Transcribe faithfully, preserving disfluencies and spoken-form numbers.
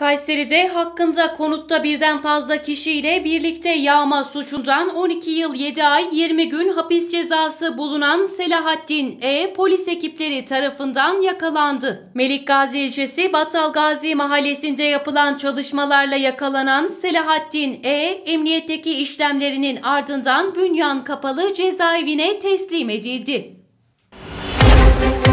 Kayseri'de hakkında konutta birden fazla kişiyle birlikte yağma suçundan on iki yıl yedi ay yirmi gün hapis cezası bulunan Selahattin E. polis ekipleri tarafından yakalandı. Melikgazi ilçesi Battalgazi mahallesinde yapılan çalışmalarla yakalanan Selahattin E. emniyetteki işlemlerinin ardından Bünyan Kapalı cezaevine teslim edildi.